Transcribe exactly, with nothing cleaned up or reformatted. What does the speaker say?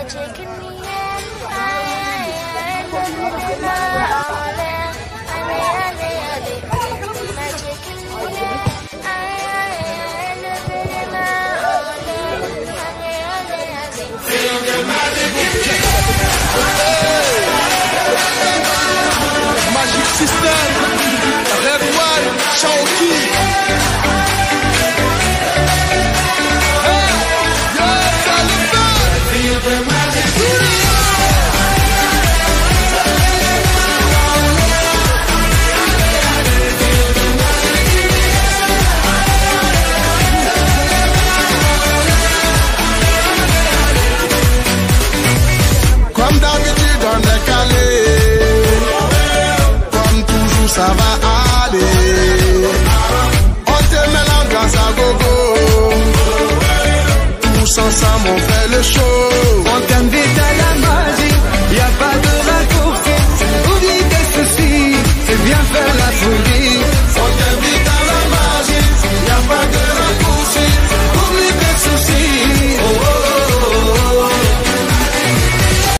magic in the air. I love it in my all. Magic in the air. I love it in my all. Feel the magic in the air. Magic system. Red One, Shaoki. Feel the magic in the air. Comme d'habitude on est calé, comme toujours ça va aller. On te met l'ambiance à gogo, tous ensemble on fait le show.